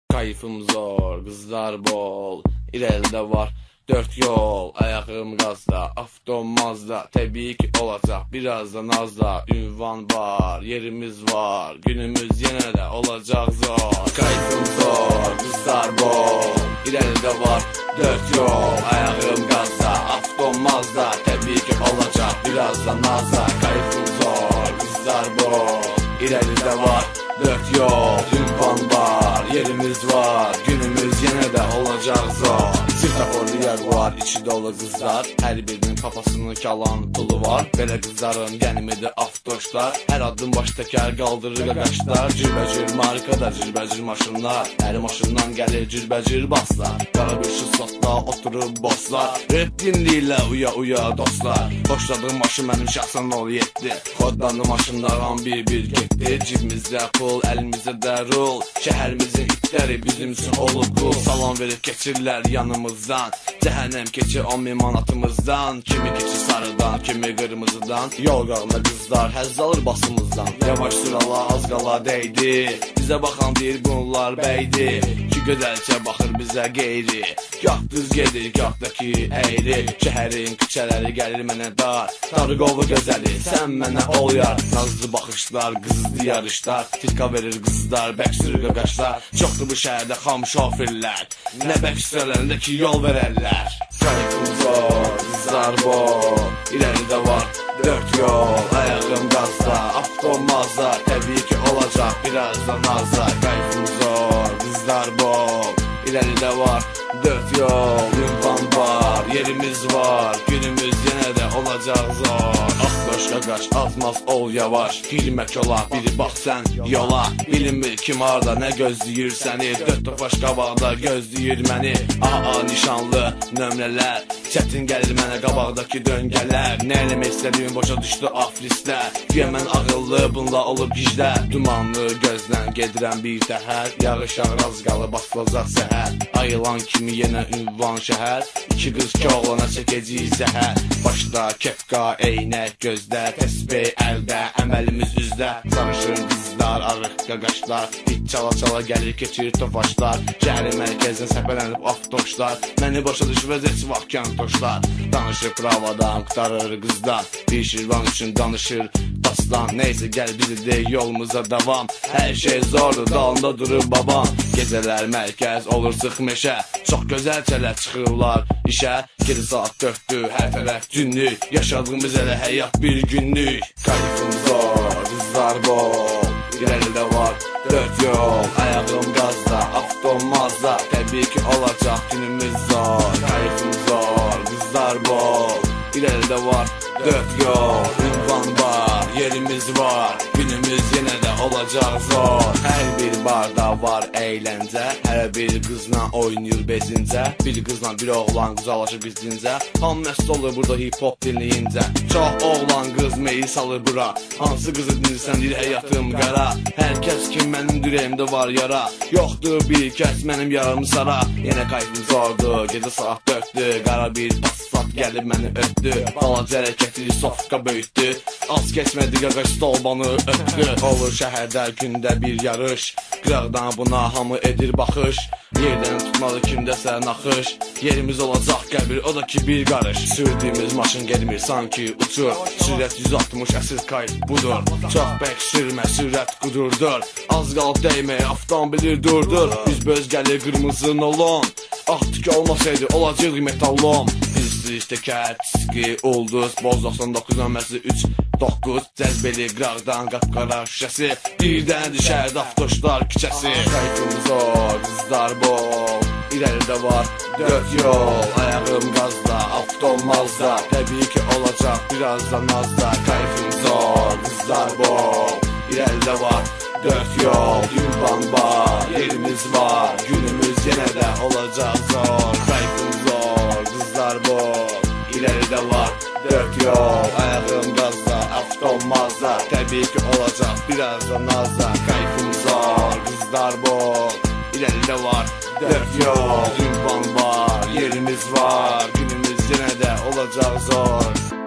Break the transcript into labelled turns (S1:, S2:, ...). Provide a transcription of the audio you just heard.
S1: Kayfım zor, kızlar bol, ileride var 4 yol. Ayağım gazda, afton mazda, tabii ki olacak birazdan azda. Ünvan var, yerimiz var, günümüz yine de olacak zor. Kayfım zor, kızlar bol, ileride var 4 yol. Ayağım gazda, afton mazda, tabii ki olacak birazdan azda. Kayfım zor, kızlar bol, ileride var 4 yol. Ünvan var, yerimiz var, günümüz yine de olacak zor. Sırtaporlu yer var, içi dolu kızlar, her birinin kafasını kalan pulu var. Belə kızların genimidi aftoşlar, her adım baş teker kaldırır qaqaşlar. Cirbəcir markada cirbəcir maşınlar, her maşından gəlir cirbəcir baslar. Qara bir şıslatda oturub bosslar, rap dinləyirlə uya uya dostlar. Xoşladığım maşın mənim şəxsən ol 7, kodlandı maşınlardan bir getdi. Cibimizdə pul, əlimizdə də rul, şəhərimizin itləri bizim üçün olub qul. Salam verib keçirlər yanımızdan, cəhənnəm keçir 10.000 manatımızdan. Kimi keçir sarıdan, kimi qırmızıdan, yol qağında qızlar həzz alır basımızdan. Yavaş sırala, az qala deydi, bizə baxan deyir bunlar bəydi. Ki gözəlcə baxır bizə qeyri, gah düz gedir, gah da ki əyri. Şəhərin küçələri gəlir mənə dar, Tarıqovu gözəli, sən mənə ol yar. Nazlı baxışlar, qızlı yarışlar, tirka verir qızlar, bəksür qaqaşlar. Çoxdur bu şəhərdə xam şofirlər, nə bəksürələrində ki yol verərlər. Kayfım zor, qızlar bol, ilərində var 4 yol. Ayağım qazda, afton mazda, təbii ki olacaq birazdan azda. Kayfım zor, qızlar bol, ilərində var 4 yol. Ünvan var, yerimiz var, günümüz yenə də olacaq zor. Aftoş qaqaş, azmaz ol yavaş, girmək ola, biri bax sən yola. Bilinmir kim harda, nə gözləyir səni, 4 tofaş qabaqda gözləyir məni. AA nişanlı nömrələr, çətin gəlir mənə qabaqdakı döngələr. Nə eləmək istədiyim boşa düşdü afrislər, güya mən ağıllı bununla olub giclər. Dumanlı gözlən gedirəm bir təhər, yağış yağır az qalıb basılacaq səhər. Ayılan kimi yenə ünvan şəhər, 2 qız ki oğlana çəkəcəyik zəhər. Başda kepka, eynək gözdə, təsbih əldə, əməlimiz üzdə. Sarışın qızlar, arıq qaqaşlar, hit çala-çala gəlir keçir tofaşlar. Şəhərin mərkəzinə səpələnib aftoşlar, məni başa düşməz heç vaxt kəntoşlar. Danışır pravadan, qutarır qızdan, bir şirvan üçün danışır dastan. Neyse gəl bizi deyil yolumuza davam, hər şey zordur, dalında durur babam. Gecələr mərkəz olur sıx meşə, çox gözəlcələr çıxırlar işə. Geri saat 4'dür, hər tərəf günlük, yaşadığımız elə həyat bir günlük. Kayfım zor, qızlar bol, ilərində var 4 yol. Ayağım qazda, afton mazda, təbii ki olacaq günümüz zor. Kayfım zor, qızlar bol, ilərində var 4 yol. Ünvan var, yerimiz var, günümüz yenə də olacaq zor. Hər bir barda var əyləncə, hər bir qızla oynayır bezincə. Bir qızla bir oğlan quzalaşır gizlincə, ham məst olur burada hip-hop dinləyincə. Çox oğlan qız meyil salır bura, hansı qızı dinlirsən deyir həyatım qara. Hər kəs ki mənim ürəyimdə var yara, yoxdur bir kəs mənim yaramı sara. Yenə kayfım zordur, gecə saat 4'dür, qara bir passat gəlib məni ötdü. Balaca hərəkəti sofka böyütdü, az keçmədi qaqaş stolbanı ötdü. Olur şəhərdə gündə bir yarış, qıraqdan buna hamı edir baxış. Yerdən tutmalı kimdəsə naxış, yerimiz olacaq qəbir, o da ki bir qarış. Sürdüyümüz maşın gelmir sanki uçur, sürət 160 əsr kayf budur. Çox bək sürmə, sürət qudurdur, az qalıb dəymə, avtomobilir durdur. Üzbəüz gəlir qırmızı nolon, ah tük olmasaydı olacaq metallon. Bizli təkər, çizgi, ulduz, boz 99 nömrəsi 3-9, cəzbeli qıraqdan qapqara şüşəsi, birdən düşər aftoşlar küçəsi. Kayfım zor, qızlar bol, ilərində var 4 yol. Ayağım qazda, afton mazda, təbii ki olacaq birazdan azda. Kayfım zor, qızlar bol, ilərində var 4 yol. Ünvan var, yerimiz var, günümüz yenə də olacaq zor. Kayfım zor, qızlar bol, ilərində var 4 yol. Ayağım qazda, afton mazda, təbii ki olacaq birazdan azda. Kayfım zor, qızlar bol, ilərində var 4 yol. Ünvan var, yerimiz var, günümüz yenə də olacaq zor.